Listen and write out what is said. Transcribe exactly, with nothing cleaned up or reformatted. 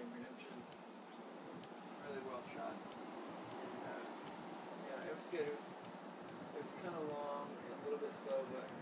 Shawshank Redemption. It's, it's really well shot. And, uh, yeah, it was good. It was, it was kind of long and a little bit slow, but